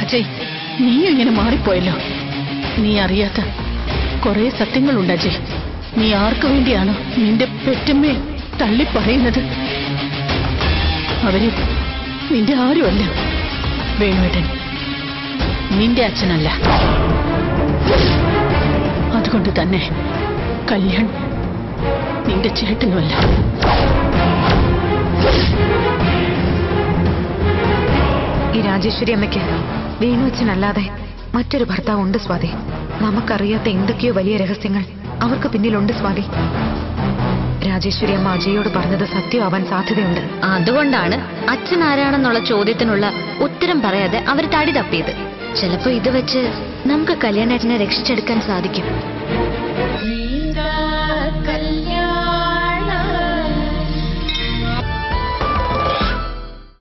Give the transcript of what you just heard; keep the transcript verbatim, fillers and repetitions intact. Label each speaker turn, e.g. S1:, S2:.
S1: അജയ്, നീ എങ്ങനെ മാറിപ്പോയല്ലോ? നീ അറിയാത്ത കുറെ സത്യങ്ങളുണ്ട് അജയ്. നീ ആർക്കു വേണ്ടിയാണ് നിന്റെ പെറ്റമ്മയെ തള്ളി പറയുന്നത്? അവര് നിന്റെ ആരുമല്ല. വേണുവേട്ടൻ നിന്റെ അച്ഛനല്ല. അതുകൊണ്ട് തന്നെ കല്യാൺ നിന്റെ ചേട്ടനുമല്ല.
S2: ഈ രാജേശ്വരി അമ്മയ്ക്ക് വേണുവച്ചനല്ലാതെ മറ്റൊരു ഭർത്താവ് ഉണ്ട് സ്വാതി. നമുക്കറിയാത്ത എന്തൊക്കെയോ വലിയ രഹസ്യങ്ങൾ അവർക്ക് പിന്നിലുണ്ട് സ്വാതി. രാജേശ്വരി അമ്മ അജയോട് പറഞ്ഞത് സത്യമാവാൻ സാധ്യതയുണ്ട്.
S3: അതുകൊണ്ടാണ് അച്ഛൻ ആരാണെന്നുള്ള ചോദ്യത്തിനുള്ള ഉത്തരം പറയാതെ അവർ തടി തപ്പിയത്. ചിലപ്പോ ഇത് വെച്ച് നമുക്ക് കല്യാണേട്ടനെ രക്ഷിച്ചെടുക്കാൻ സാധിക്കും.